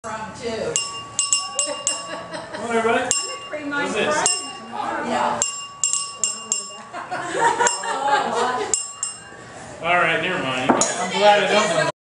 From too. Come on, everybody. What's this? Yeah. All right, never mind. I'm glad I don't know.